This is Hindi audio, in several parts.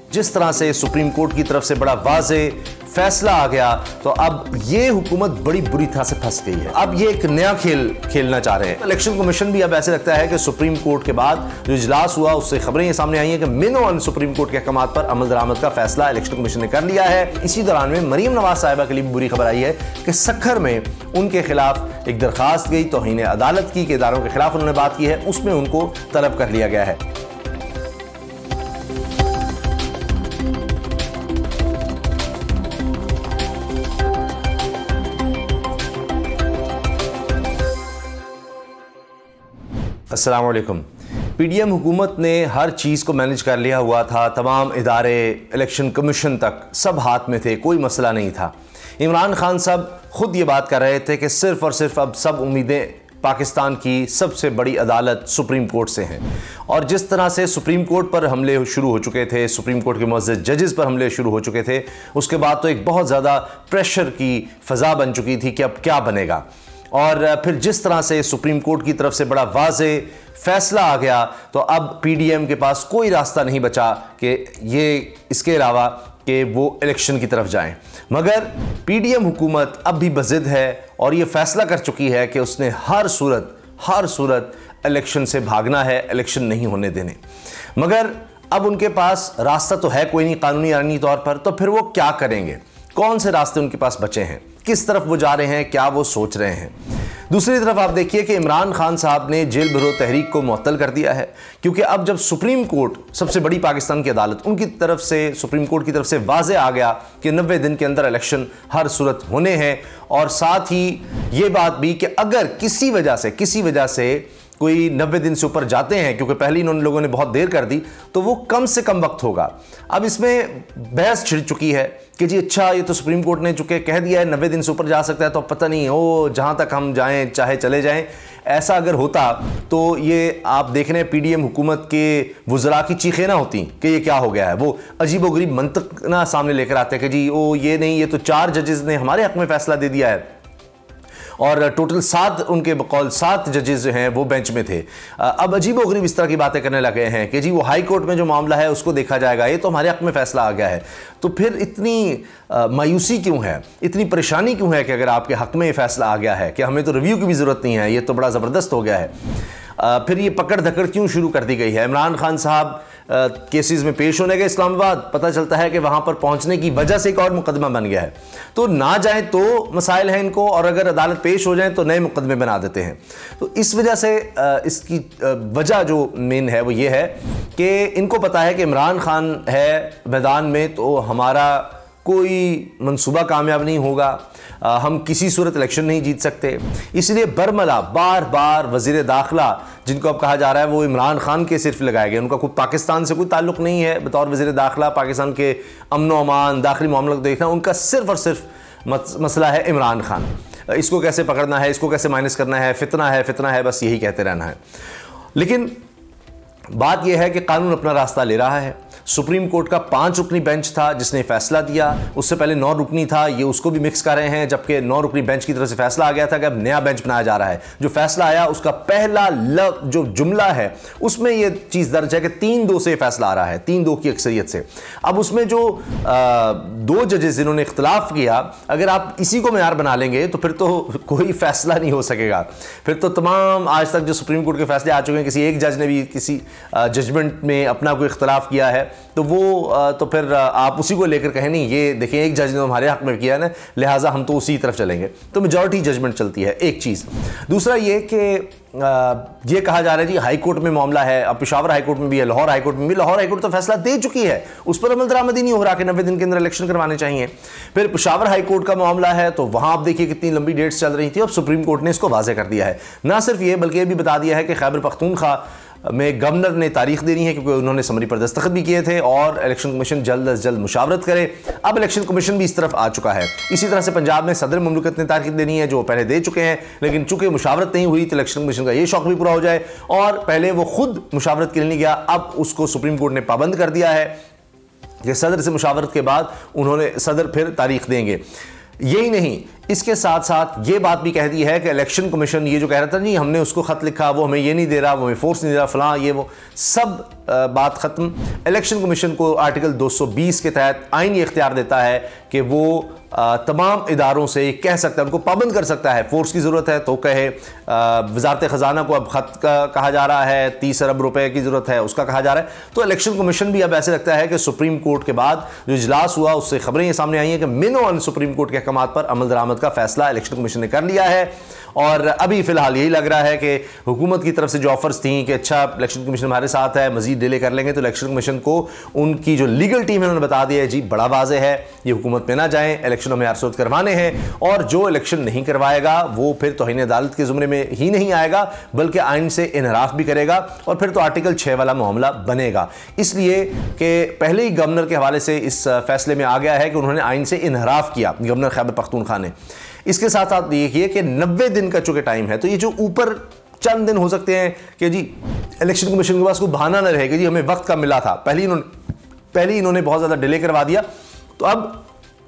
जिस तरह से सुप्रीम कोर्ट की तरफ से बड़ा वाज़े फैसला आ गया, तो अब ये हुकूमत बड़ी बुरी तरह से फंस गई है। अब ये एक नया खेल खेलना चाह रहे हैं। इलेक्शन कमीशन भी अब ऐसे लगता है कि सुप्रीम कोर्ट के बाद जो इजलास हुआ उससे खबरें ये सामने आई हैं कि मिन सुप्रीम कोर्ट के अहकामात पर अमल दरामद का फैसला इलेक्शन कमीशन ने कर लिया है। इसी दौरान में मरीम नवाज साहिबा के लिए भी बुरी खबर आई है कि सक्खर में उनके खिलाफ एक दरखास्त गई तौहीन अदालत की, के इदारों के खिलाफ उन्होंने बात की है, उसमें उनको तलब कर लिया गया है। अस्सलाम वालेकुम। पीडीएम हुकूमत ने हर चीज़ को मैनेज कर लिया हुआ था, तमाम इदारे इलेक्शन कमीशन तक सब हाथ में थे, कोई मसला नहीं था। इमरान खान साहब खुद ये बात कर रहे थे कि सिर्फ़ और सिर्फ अब सब उम्मीदें पाकिस्तान की सबसे बड़ी अदालत सुप्रीम कोर्ट से हैं। और जिस तरह से सुप्रीम कोर्ट पर हमले शुरू हो चुके थे, सुप्रीम कोर्ट के मुअज़्ज़ज़ जजेस पर हमले शुरू हो चुके थे, उसके बाद तो एक बहुत ज़्यादा प्रेशर की फ़ज़ा बन चुकी थी कि अब क्या बनेगा। और फिर जिस तरह से सुप्रीम कोर्ट की तरफ से बड़ा वाज़े फैसला आ गया, तो अब पीडीएम के पास कोई रास्ता नहीं बचा कि ये इसके अलावा कि वो इलेक्शन की तरफ जाएं। मगर पीडीएम हुकूमत अब भी बज़िद है और ये फैसला कर चुकी है कि उसने हर सूरत इलेक्शन से भागना है, इलेक्शन नहीं होने देने। मगर अब उनके पास रास्ता तो है कोई नहीं कानूनी आईनी तौर पर, तो फिर वो क्या करेंगे? कौन से रास्ते उनके पास बचे हैं? किस तरफ वो जा रहे हैं? क्या वो सोच रहे हैं? दूसरी तरफ आप देखिए कि इमरान खान साहब ने जेल भरो तहरीक को मुअत्तल कर दिया है, क्योंकि अब जब सुप्रीम कोर्ट सबसे बड़ी पाकिस्तान की अदालत उनकी तरफ से सुप्रीम कोर्ट की तरफ से वाज़े आ गया कि 90 दिन के अंदर इलेक्शन हर सूरत होने हैं, और साथ ही ये बात भी कि अगर किसी वजह से कोई 90 दिन से ऊपर जाते हैं, क्योंकि पहले इन्होंने लोगों ने बहुत देर कर दी, तो वो कम से कम वक्त होगा। अब इसमें बहस छिड़ चुकी है कि जी अच्छा, ये तो सुप्रीम कोर्ट ने चुके कह दिया है 90 दिन से ऊपर जा सकता है, तो पता नहीं हो जहाँ तक हम जाएं चाहे चले जाएं। ऐसा अगर होता तो ये आप देख रहे हैं पीडीएम हुकूमत के वुज़रा की चीखें ना होती कि ये क्या हो गया है। वो अजीबोगरीब मंतक ना सामने लेकर आते हैं कि जी ओ ये नहीं, ये तो 4 जजेस ने हमारे हक में फैसला दे दिया है, और टोटल 7 उनके बकौल 7 जजेस जो हैं वो बेंच में थे। अब अजीबोगरीब इस तरह की बातें करने लगे हैं कि जी वो हाई कोर्ट में जो मामला है उसको देखा जाएगा, ये तो हमारे हक में फैसला आ गया है। तो फिर इतनी मायूसी क्यों है, इतनी परेशानी क्यों है कि अगर आपके हक में ये फैसला आ गया है कि हमें तो रिव्यू की भी ज़रूरत नहीं है, ये तो बड़ा ज़बरदस्त हो गया है। फिर ये पकड़ धकड़ क्यों शुरू कर दी गई है? इमरान खान साहब केसेस में पेश होने गए इस्लामाबाद, पता चलता है कि वहाँ पर पहुँचने की वजह से एक और मुकदमा बन गया है। तो ना जाएं तो मसाइल हैं इनको, और अगर अदालत पेश हो जाएं तो नए मुकदमे बना देते हैं। तो इस वजह से इसकी वजह जो मेन है वो ये है कि इनको पता है कि इमरान खान है मैदान में तो हमारा कोई मंसूबा कामयाब नहीं होगा, हम किसी सूरत इलेक्शन नहीं जीत सकते। इसलिए बरमला बार बार वज़ीर दाखिला, जिनको अब कहा जा रहा है वो इमरान खान के सिर्फ लगाए गए, उनका कोई पाकिस्तान से कोई ताल्लुक़ नहीं है। बतौर वज़ीर दाखिला पाकिस्तान के अमन व अमान दाखिली मामलों को देखना, उनका सिर्फ और सिर्फ मसला है इमरान खान। इसको कैसे पकड़ना है, इसको कैसे माइनस करना है, फितना है, बस यही कहते रहना है। लेकिन बात यह है कि कानून अपना रास्ता ले रहा है। सुप्रीम कोर्ट का 5 रुकनी बेंच था जिसने फैसला दिया, उससे पहले 9 रुकनी था, ये उसको भी मिक्स कर रहे हैं, जबकि 9 रुकनी बेंच की तरफ से फैसला आ गया था कि अब नया बेंच बनाया जा रहा है। जो फैसला आया उसका पहला जो जुमला है उसमें ये चीज़ दर्ज है कि 3-2 से फैसला आ रहा है, 3-2 की अक्सरियत से। अब उसमें जो 2 जजेस जिन्होंने इख्तलाफ किया, अगर आप इसी को मेयार बना लेंगे तो फिर तो कोई फैसला नहीं हो सकेगा। फिर तो तमाम आज तक जो सुप्रीम कोर्ट के फैसले आ चुके हैं, किसी एक जज ने भी किसी जजमेंट में अपना कोई इख्तलाफ किया है तो वो तो फिर आप उसी को लेकर कहें नहीं ये देखिए एक जज ने हमारे हक में किया है ना, लिहाजा हम तो उसी तरफ चलेंगे। तो मेजॉरिटी जजमेंट चलती है, एक चीज़। दूसरा ये कि ये कहा जा रहा है जी हाई कोर्ट में मामला है, अब पेशावर हाई कोर्ट में भी है, लाहौर हाई कोर्ट में भी। लाहौर हाई कोर्ट तो फैसला दे चुकी है, उस पर अमल दरामदी नहीं हो रहा कि 90 दिन के अंदर इलेक्शन करवाने चाहिए। फिर पेशावर हाई कोर्ट का मामला है तो वहां आप देखिए कितनी लंबी डेट्स चल रही थी। अब सुप्रीम कोर्ट ने इसको वाज़ेह कर दिया है। ना सिर्फ ये बल्कि ये भी बता दिया है कि खैबर पख्तूनख्वा में गवर्नर ने तारीख देनी है, क्योंकि उन्होंने समरी पर दस्तखत भी किए थे, और इलेक्शन कमीशन जल्द अज जल्द मुशावरत करे। अब इलेक्शन कमीशन भी इस तरफ आ चुका है। इसी तरह से पंजाब में सदर मुमलिकत ने तारीख देनी है, जो पहले दे चुके हैं, लेकिन चूंकि मुशावरत नहीं हुई तो इलेक्शन कमीशन का ये शौक भी पूरा हो जाए। और पहले वो खुद मुशावरत के लिए नहीं गया, अब उसको सुप्रीम कोर्ट ने पाबंद कर दिया है कि सदर से मुशावरत के बाद सदर फिर तारीख देंगे। यही नहीं, इसके साथ साथ ये बात भी कह दी है कि इलेक्शन कमीशन ये जो कह रहा था नहीं हमने उसको ख़त लिखा, वो हमें ये नहीं दे रहा, वो हमें फोर्स नहीं दे रहा, फलां ये वो सब बात ख़त्म। इलेक्शन कमीशन को आर्टिकल 220 के तहत आइन ये इख्तियार देता है कि वो तमाम इदारों से कह सकता है, उनको पाबंद कर सकता है। फोर्स की ज़रूरत है तो कहे, वजारत ख़जाना को अब ख़त का कहा जा रहा है, 30 अरब रुपए की ज़रूरत है उसका कहा जा रहा है। तो इलेक्शन कमीशन भी अब ऐसे लगता है कि सुप्रीम कोर्ट के बाद जो इजलास हुआ उससे खबरें ये सामने आई हैं कि मिनो सुप्रीम कोर्ट के अहकामात पर अमल दरामद का फैसला इलेक्शन कमीशन ने कर लिया है। और अभी फ़िलहाल यही लग रहा है कि हुकूमत की तरफ से जो ऑफर्स थी कि अच्छा इलेक्शन कमीशन हमारे साथ है, मजीद डिले कर लेंगे, तो इलेक्शन कमीशन को उनकी जो लीगल टीम है उन्होंने बता दिया है जी बड़ा वाज़ेह है, ये हुकूमत में ना जाएं, इलेक्शन हमें आरसूद करवाने हैं। और जो इलेक्शन नहीं करवाएगा वो फिर तौहीन अदालत के ज़ुमरे में ही नहीं आएगा बल्कि आइन से इनहराफ भी करेगा और फिर तो आर्टिकल 6 वाला मामला बनेगा। इसलिए कि पहले ही गवर्नर के हवाले से इस फैसले में आ गया है कि उन्होंने आइन से इनहराफ किया, गवर्नर खैबर पख्तूनख्वा ने। इसके साथ साथ देखिए कि 90 दिन का चूंकि टाइम है, तो ये जो ऊपर चंद दिन हो सकते हैं कि जी इलेक्शन कमीशन के पास कोई बहाना न रहे कि जी हमें वक्त कम मिला था, पहले ही इन्होंने बहुत ज़्यादा डिले करवा दिया, तो अब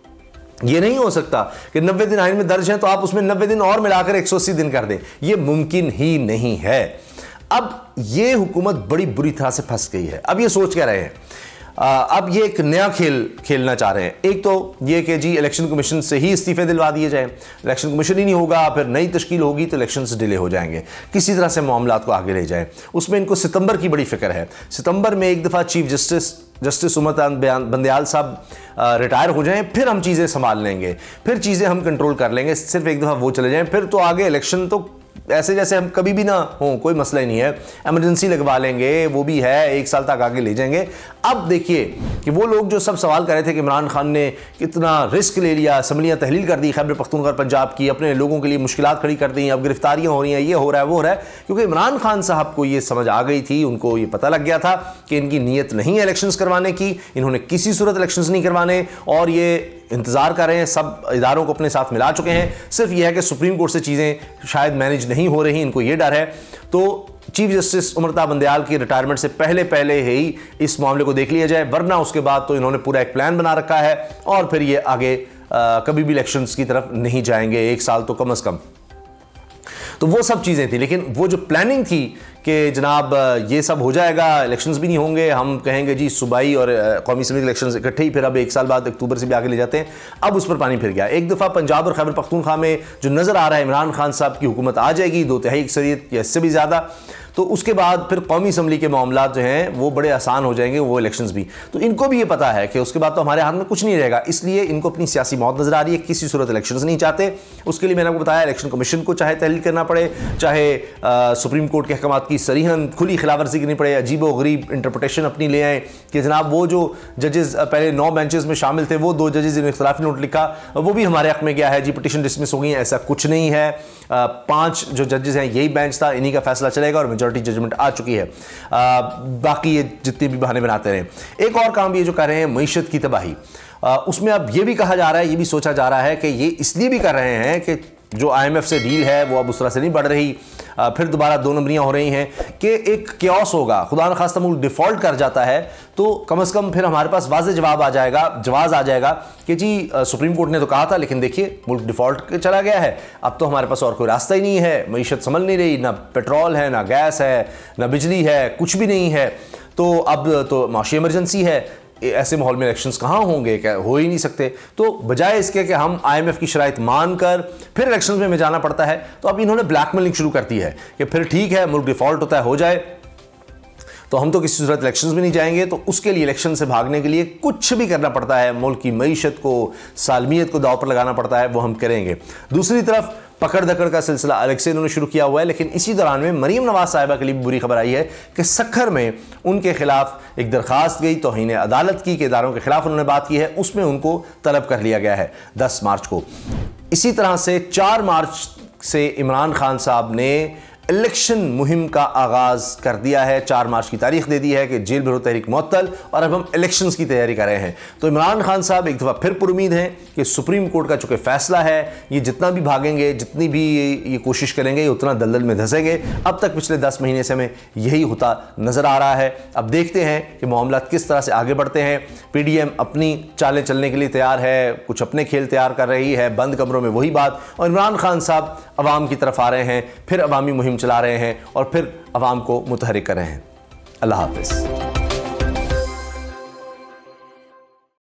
ये नहीं हो सकता कि 90 दिन आइन में दर्ज है तो आप उसमें 90 दिन और मिलाकर 180 दिन कर दें, ये मुमकिन ही नहीं है। अब ये हुकूमत बड़ी बुरी तरह से फंस गई है। अब ये सोच क्या रहे हैं, अब ये एक नया खेल खेलना चाह रहे हैं। एक तो ये कि जी इलेक्शन कमीशन से ही इस्तीफे दिलवा दिए जाएं, इलेक्शन कमीशन ही नहीं होगा, फिर नई तश्कील होगी तो इलेक्शन से डिले हो जाएंगे, किसी तरह से मामलात को आगे ले जाएं। उसमें इनको सितंबर की बड़ी फिक्र है। सितंबर में एक दफ़ा चीफ जस्टिस उमर बंदयाल साहब रिटायर हो जाएं, फिर हम चीज़ें संभाल लेंगे, फिर चीज़ें हम कंट्रोल कर लेंगे। सिर्फ एक दफ़ा वो चले जाएं, फिर तो आगे इलेक्शन तो ऐसे जैसे हम कभी भी ना हो, कोई मसला ही नहीं है, एमरजेंसी लगवा लेंगे, वो भी है 1 साल तक आगे ले जाएंगे। अब देखिए कि वो लोग जो सब सवाल कर रहे थे कि इमरान खान ने कितना रिस्क ले लिया, असम्बलियाँ तहलील कर दी खैबर पख्तूनख्वा पंजाब की, अपने लोगों के लिए मुश्किलात खड़ी कर दी, अब गिरफ्तारियाँ हो रही हैं, ये हो रहा है वो हो रहा है, क्योंकि इमरान खान साहब को ये समझ आ गई थी, उनको ये पता लग गया था कि इनकी नीयत नहीं है इलेक्शंस करवाने की, इन्होंने किसी सूरत इलेक्शंस नहीं करवाने और ये इंतज़ार कर रहे हैं, सब इदारों को अपने साथ मिला चुके हैं। सिर्फ यह है कि सुप्रीम कोर्ट से चीज़ें शायद मैनेज नहीं हो रही, इनको ये डर है। तो चीफ जस्टिस उमर बंदयाल की रिटायरमेंट से पहले ही इस मामले को देख लिया जाए, वरना उसके बाद तो इन्होंने पूरा एक प्लान बना रखा है और फिर ये आगे कभी भी इलेक्शंस की तरफ नहीं जाएंगे, 1 साल तो कम अज़ कम। तो वो सब चीज़ें थी, लेकिन वो जो प्लानिंग थी कि जनाब ये सब हो जाएगा, इलेक्शंस भी नहीं होंगे, हम कहेंगे जी सूबाई और कौमी असम्बली इलेक्शंस इकट्ठे ही, फिर अब 1 साल बाद अक्टूबर से भी आगे ले जाते हैं। अब उस पर पानी फिर गया। एक दफ़ा पंजाब और खैबर पख्तूनख्वा में जो नज़र आ रहा है इमरान खान साहब की हुकूमत आ जाएगी 2/3 अक्सरियत या इससे भी ज़्यादा, तो उसके बाद फिर कौमी असम्बली के मामला जो हैं वो बड़े आसान हो जाएंगे, वो इलेक्शंस भी। तो इनको भी ये पता है कि उसके बाद तो हमारे हाथ में कुछ नहीं रहेगा, इसलिए इनको अपनी सियासी मौत नजर आ रही है, किसी सूरत इलेक्शंस नहीं चाहते। उसके लिए मैंने आपको बताया इलेक्शन कमीशन को चाहे तहलील करना पड़े, चाहे सुप्रीम कोर्ट के अहकामात की सरीहन खुली खिलाफवर्जी करनी पड़े, अजीब व गरीब इंटरप्रटेशन अपनी ले आए कि जनाब वो जो जजेस पहले 9 बेंचेस में शामिल थे, वो 2 जजेस ने इख्तिलाफी नोट लिखा, वो भी हमारे हक में गया है जी, पिटिशन डिसमिस हो गई है। ऐसा कुछ नहीं है। 5 जो जजेस हैं यही बेंच था, इन्हीं का फैसला चलेगा और मेजॉरिटी जजमेंट आ चुकी है। बाकी ये जितने भी बहाने बनाते रहे। एक और काम ये जो कर रहे हैं मईशत की तबाही, उसमें अब ये भी कहा जा रहा है, ये भी सोचा जा रहा है कि ये इसलिए भी कर रहे हैं कि जो IMF से डील है वो अब उस तरह से नहीं बढ़ रही, फिर दोबारा 2 नंबरियाँ हो रही हैं कि एक क्योस होगा, खुदा न खास्ता मुल्क डिफ़ॉल्ट कर जाता है तो कम से कम फिर हमारे पास वाज़ेह जवाब आ जाएगा कि जी सुप्रीम कोर्ट ने तो कहा था, लेकिन देखिए मुल्क डिफ़ॉल्ट चला गया है, अब तो हमारे पास और कोई रास्ता ही नहीं है, मईशत संभल नहीं रही, ना पेट्रोल है, ना गैस है, ना बिजली है, कुछ भी नहीं है। तो अब तो माशी इमरजेंसी है, ऐसे माहौल में इलेक्शंस कहाँ होंगे, क्या हो ही नहीं सकते। तो बजाय इसके कि हम IMF की शराइत मानकर फिर इलेक्शंस में जाना पड़ता है, तो अब इन्होंने ब्लैकमेलिंग शुरू कर दी है कि फिर ठीक है मुल्क डिफ़ॉल्ट होता है, हो जाए तो हम तो किसी सूरत इलेक्शंस में नहीं जाएंगे। तो उसके लिए इलेक्शन से भागने के लिए कुछ भी करना पड़ता है, मुल्क की मईशत को, सालमियत को दाव पर लगाना पड़ता है, वो हम करेंगे। दूसरी तरफ पकड़ दकड़ का सिलसिला अलग से इन्होंने शुरू किया हुआ है, लेकिन इसी दौरान में मरीम नवाज साहिबा के लिए भी बुरी खबर आई है कि सखर में उनके खिलाफ एक दरखास्त गई तौहीन अदालत की, के इदारों के खिलाफ उन्होंने बात की है, उसमें उनको तलब कर लिया गया है 10 मार्च को। इसी तरह से 4 मार्च से इमरान खान साहब ने इलेक्शन मुहिम का आगाज़ कर दिया है। 4 मार्च की तारीख दे दी है कि जेल भरो तहरीक मुअत्तल और अब हम इलेक्शंस की तैयारी कर रहे हैं। तो इमरान खान साहब एक दफ़ा फिर पुरुमीद हैं कि सुप्रीम कोर्ट का चूँकि फ़ैसला है, ये जितना भी भागेंगे, जितनी भी ये कोशिश करेंगे, ये उतना दलदल में धंसेंगे। अब तक पिछले 10 महीने से हमें यही होता नज़र आ रहा है। अब देखते हैं कि मामला किस तरह से आगे बढ़ते हैं। PDM अपनी चालें चलने के लिए तैयार है, कुछ अपने खेल तैयार कर रही है, बंद कमरों में वही बात, और इमरान खान साहब अवाम की तरफ आ रहे हैं, फिर अवामी मुहिम चला रहे हैं और फिर अवाम को मुतहरिक कर रहे हैं। अल्लाह हाफ़िज़।